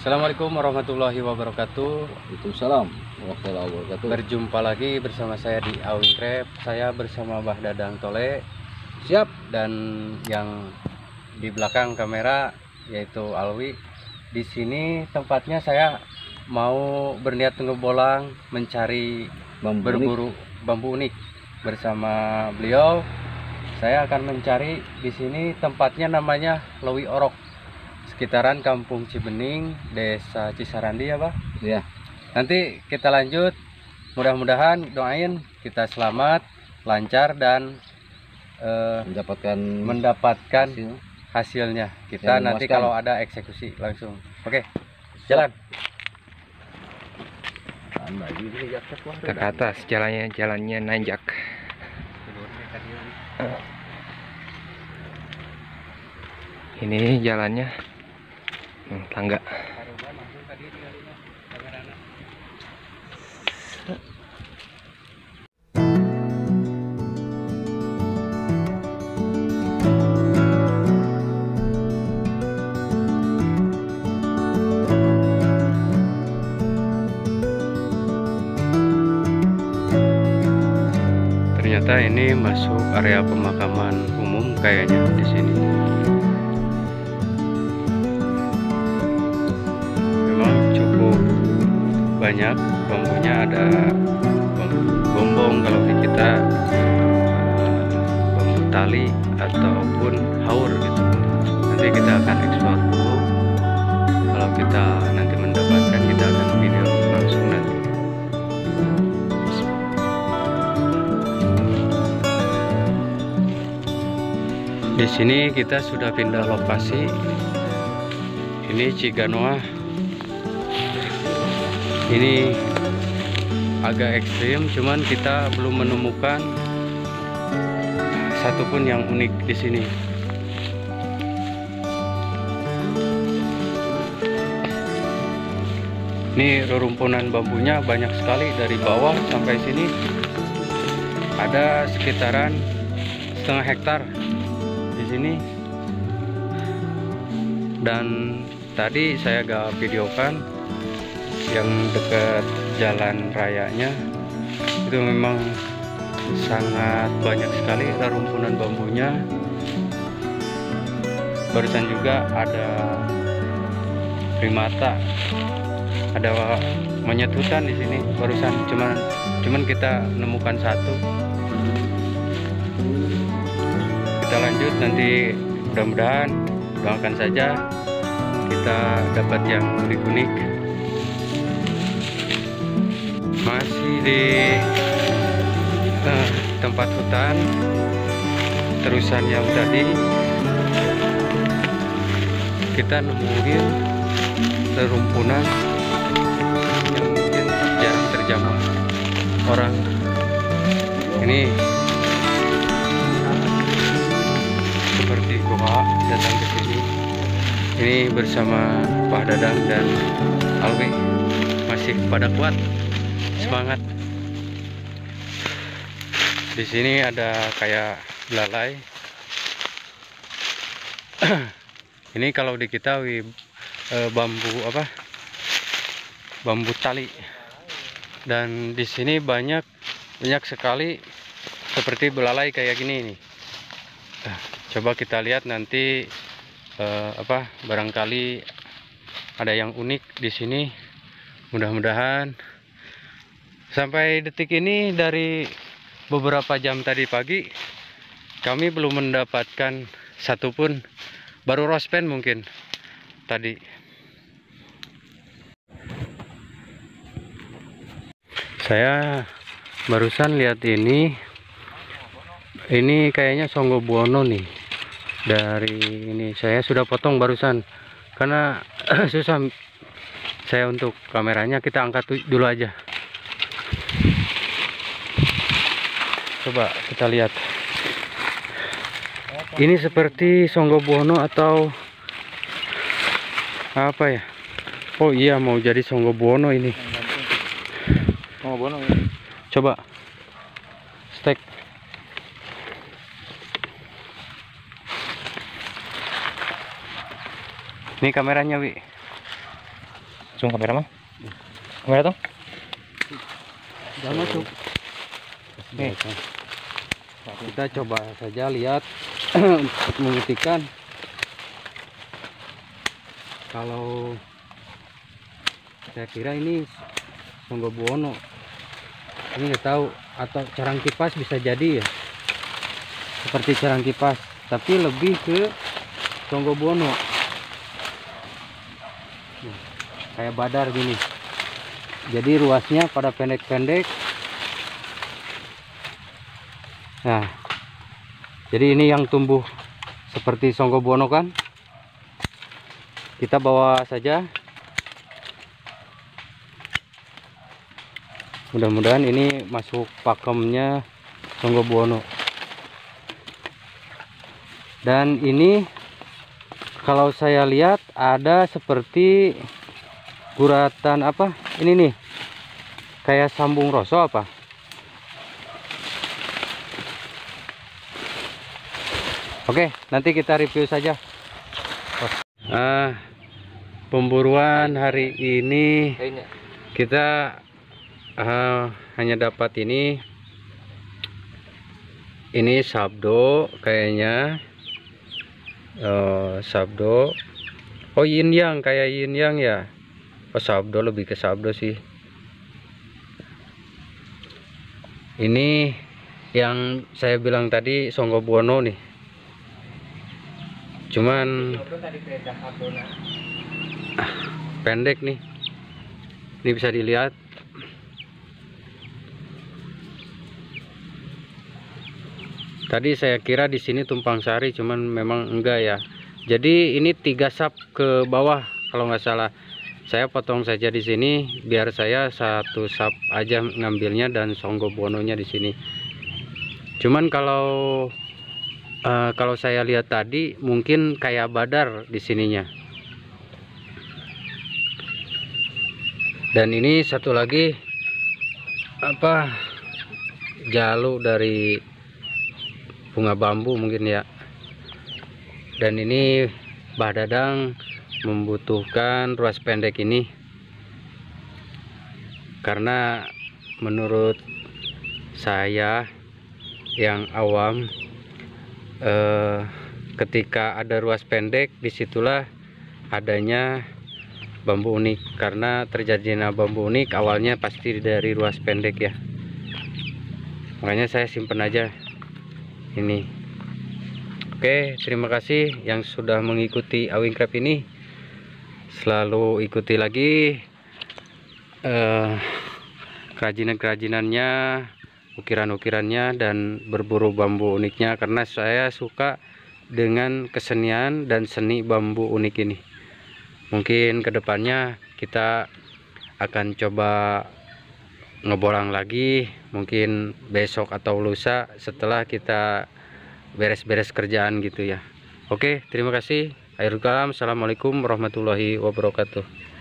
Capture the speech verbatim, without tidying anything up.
Assalamualaikum warahmatullahi wabarakatuh. Waalaikumsalam warahmatullahi wabarakatuh. Berjumpa lagi bersama saya di Awingrep. Saya bersama Bah Dadang Tole. Siap. Dan yang di belakang kamera yaitu Alwi. Di sini tempatnya saya mau berniat ngebolang mencari Bambu berburu unik. bambu unik bersama beliau. Saya akan mencari di sini, tempatnya namanya Lewi Orok, sekitaran Kampung Cibening, Desa Cisarandi ya, Pak? Ya. Nanti kita lanjut. Mudah-mudahan doain kita selamat, lancar dan eh, Mendapatkan mendapatkan hasil. hasilnya. Kita Yang nanti memuaskan. kalau ada eksekusi langsung. Oke, jalan. Kita ke atas, jalannya jalannya nanjak. Ini jalannya hmm, tangga. Ternyata ini masuk area pemakaman umum kayaknya di sini. Memang cukup banyak bambunya, ada bambu gombong kalau di kita, eh, bambu tali ataupun haur gitu. Nanti kita akan eksplor dulu. Kalau kita nanti mendapatkan, kita akan video langsung nanti. Di sini kita sudah pindah lokasi. Ini Ciganoa. Ini agak ekstrim, cuman kita belum menemukan satupun yang unik di sini. Ini rerumpunan bambunya banyak sekali dari bawah sampai sini. Ada sekitaran setengah hektar di sini. Dan tadi saya gak videokan yang dekat jalan rayanya, itu memang sangat banyak sekali rerumpunan bambunya. Barusan juga ada primata, ada monyet hutan di sini barusan, cuman cuman kita menemukan satu. Kita lanjut nanti, mudah-mudahan, doakan saja kita dapat yang unik-unik. Masih di uh, tempat hutan terusan yang tadi, kita nemuin rerumpunan yang mungkin jarang terjamah orang. Ini seperti gua datang ke sini. Ini bersama Pak Dadang dan Alwi, masih pada kuat, semangat. Di sini ada kayak belalai. Ini kalau di kita wi, e, bambu apa? Bambu tali. Dan di sini banyak banyak sekali seperti belalai kayak gini nih. Coba kita lihat nanti, eh, apa barangkali ada yang unik di sini. Mudah-mudahan. Sampai detik ini, dari beberapa jam tadi pagi, kami belum mendapatkan satupun. Baru rospen mungkin tadi. Saya barusan lihat ini. Ini kayaknya Songgobuono nih. Dari ini saya sudah potong barusan karena susah saya untuk kameranya. Kita angkat dulu aja. Coba kita lihat. Ini seperti Songgobuono atau apa ya? Oh iya, mau jadi Songgobuono ini. Songgobuono. Coba stek. Ini kameranya, Wi. Langsung kamera mah. Kamera tuh. Sudah masuk. Nih, kita coba saja lihat untuk membuktikan kalau saya kira ini Songgobuwono. Ini nggak tahu, atau carang kipas bisa jadi ya, seperti carang kipas, tapi lebih ke Songgobuwono. Nah, kayak badar gini. Jadi ruasnya pada pendek-pendek. Nah, jadi ini yang tumbuh seperti Songgobuwono kan. Kita bawa saja. Mudah-mudahan ini masuk pakemnya Songgobuwono. Dan ini kalau saya lihat ada seperti guratan apa ini nih, kayak sambung roso apa. Oke, nanti kita review saja. Ah, pemburuan hari ini kita uh, hanya dapat ini ini sabdo kayaknya. Uh, sabdo, oh yin yang, kayak yin yang ya. Oh, sabdo, lebih ke sabdo sih. Ini yang saya bilang tadi Songgobuwono nih. Cuman ah, pendek nih. Ini bisa dilihat. Tadi saya kira di sini tumpang sari, cuman memang enggak ya. Jadi ini tiga sap ke bawah kalau nggak salah. Saya potong saja di sini biar saya satu sap aja ngambilnya dan Songgobuwono-nya di sini. Cuman kalau uh, kalau saya lihat tadi mungkin kayak badar di sininya. Dan ini satu lagi apa, jalu dari bunga bambu mungkin ya. Dan ini Mbah Dadang membutuhkan ruas pendek ini karena menurut saya yang awam, eh, ketika ada ruas pendek disitulah adanya bambu unik, karena terjadinya bambu unik awalnya pasti dari ruas pendek ya. Makanya saya simpen aja ini. Oke, terima kasih yang sudah mengikuti Awingcraft ini. Selalu ikuti lagi eh, kerajinan-kerajinannya, ukiran-ukirannya, dan berburu bambu uniknya, karena saya suka dengan kesenian dan seni bambu unik ini. Mungkin kedepannya kita akan coba ngebolang lagi, mungkin besok atau lusa setelah kita beres-beres kerjaan gitu ya. Oke, terima kasih. Akhirul kalam, assalamualaikum warahmatullahi wabarakatuh.